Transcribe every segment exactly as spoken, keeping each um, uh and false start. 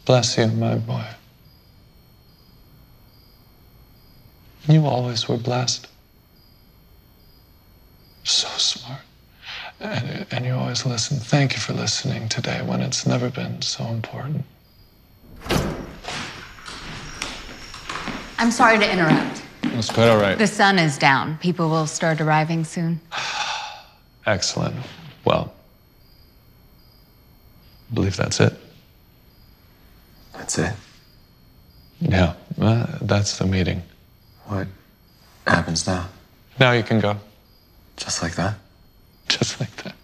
Bless you, my boy. You always were blessed. So smart. And, and you always listen. Thank you for listening today when it's never been so important. I'm sorry to interrupt. That's quite all right. The sun is down. People will start arriving soon. Excellent. Well, I believe that's it. That's it? Yeah, uh, that's the meeting. What happens now? Now you can go. Just like that? Just like that.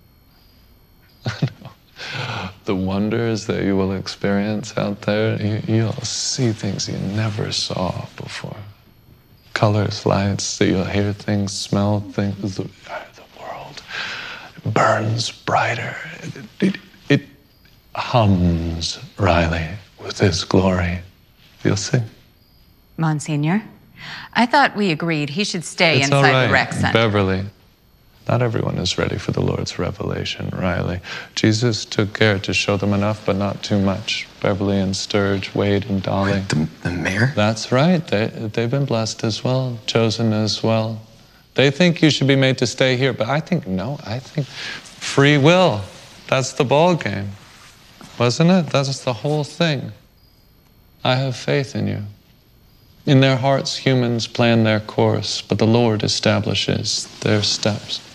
The wonders that you will experience out there, you, you'll see things you never saw before. Colors, lights, that you'll hear things, smell things. The, the world burns brighter. It, it, it hums, Riley, with His glory. You'll see. Monsignor, I thought we agreed he should stay It's inside all right, the rec center. Beverly. Not everyone is ready for the Lord's revelation, Riley. Jesus took care to show them enough, but not too much. Beverly and Sturge, Wade and Dolly. What, the, the mayor? That's right. They, they've been blessed as well, chosen as well. They think you should be made to stay here, but I think, no, I think free will. That's the ball game, wasn't it? That's the whole thing. I have faith in you. In their hearts, humans plan their course, but the Lord establishes their steps.